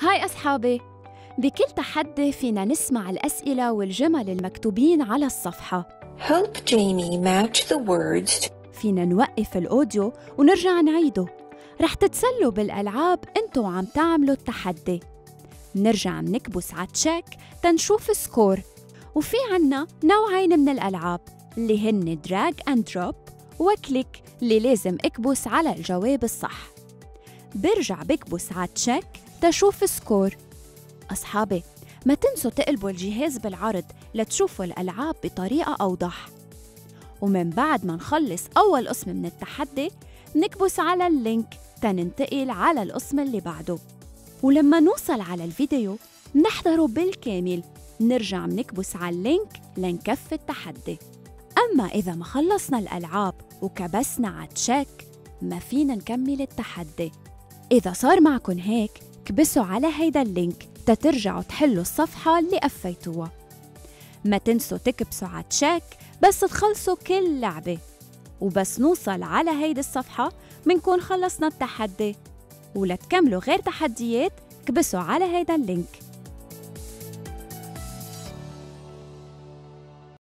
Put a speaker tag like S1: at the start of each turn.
S1: هاي أصحابي، بكل تحدي فينا نسمع الأسئلة والجمل المكتوبين على الصفحة.
S2: Help Jamie match the words.
S1: فينا نوقف الأوديو ونرجع نعيده. رح تتسلوا بالألعاب انتو عم تعملوا التحدي. نرجع منكبس على تشيك تنشوف سكور. وفي عنا نوعين من الألعاب اللي هن دراج اند دروب وكليك اللي لازم اكبس على الجواب الصح. برجع بكبس على تشيك تشوف سكور. أصحابي، ما تنسوا تقلبوا الجهاز بالعرض لتشوفوا الألعاب بطريقة أوضح. ومن بعد ما نخلص أول قسم من التحدي نكبس على اللينك تننتقل على القسم اللي بعده. ولما نوصل على الفيديو نحضره بالكامل نرجع منكبس على اللينك لنكفي التحدي. أما إذا ما خلصنا الألعاب وكبسنا على تشيك ما فينا نكمل التحدي. إذا صار معكن هيك كبسوا على هيدا اللينك تترجعوا تحلوا الصفحة اللي قفيتوها. ما تنسوا تكبسوا على تشيك بس تخلصوا كل لعبة، وبس نوصل على هيدي الصفحة منكون خلصنا التحدي. ولتكملوا غير تحديات كبسوا على هيدا اللينك.